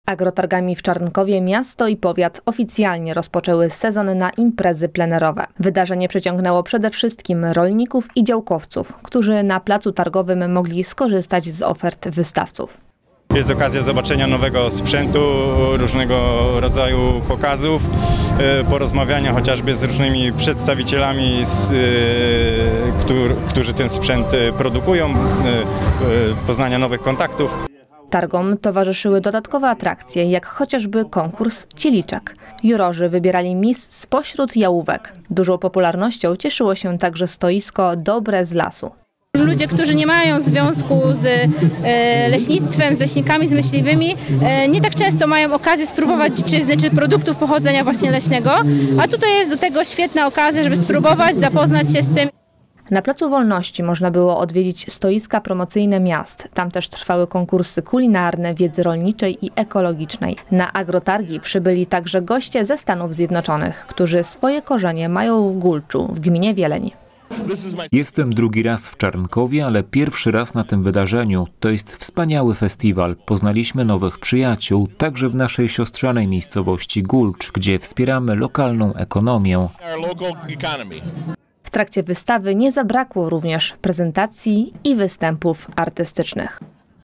Agrotargami w Czarnkowie miasto i powiat oficjalnie rozpoczęły sezon na imprezy plenerowe. Wydarzenie przyciągnęło przede wszystkim rolników i działkowców, którzy na placu targowym mogli skorzystać z ofert wystawców. Jest okazja zobaczenia nowego sprzętu, różnego rodzaju pokazów, porozmawiania chociażby z różnymi przedstawicielami, którzy ten sprzęt produkują, poznania nowych kontaktów. Targom towarzyszyły dodatkowe atrakcje, jak chociażby konkurs cieliczek. Jurorzy wybierali mis spośród jałówek. Dużą popularnością cieszyło się także stoisko Dobre z lasu. Ludzie, którzy nie mają związku z leśnictwem, z leśnikami, z myśliwymi, nie tak często mają okazję spróbować czy produktów pochodzenia właśnie leśnego, a tutaj jest do tego świetna okazja, żeby spróbować, zapoznać się z tym. Na Placu Wolności można było odwiedzić stoiska promocyjne miast. Tam też trwały konkursy kulinarne, wiedzy rolniczej i ekologicznej. Na agrotargi przybyli także goście ze Stanów Zjednoczonych, którzy swoje korzenie mają w Gulczu, w gminie Wieleń. Jestem drugi raz w Czarnkowie, ale pierwszy raz na tym wydarzeniu. To jest wspaniały festiwal. Poznaliśmy nowych przyjaciół, także w naszej siostrzanej miejscowości Gulcz, gdzie wspieramy lokalną ekonomię. W trakcie wystawy nie zabrakło również prezentacji i występów artystycznych.